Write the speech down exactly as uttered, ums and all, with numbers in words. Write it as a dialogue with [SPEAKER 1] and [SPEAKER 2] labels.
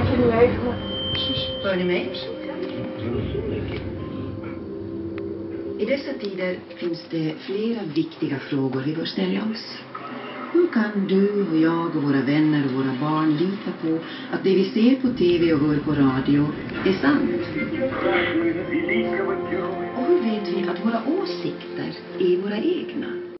[SPEAKER 1] Hör ni mig? I dessa tider finns det flera viktiga frågor vi bör ställa oss. Hur kan du och jag och våra vänner och våra barn lita på att det vi ser på tv och hör på radio är sant? Och hur vet vi att våra åsikter är våra egna?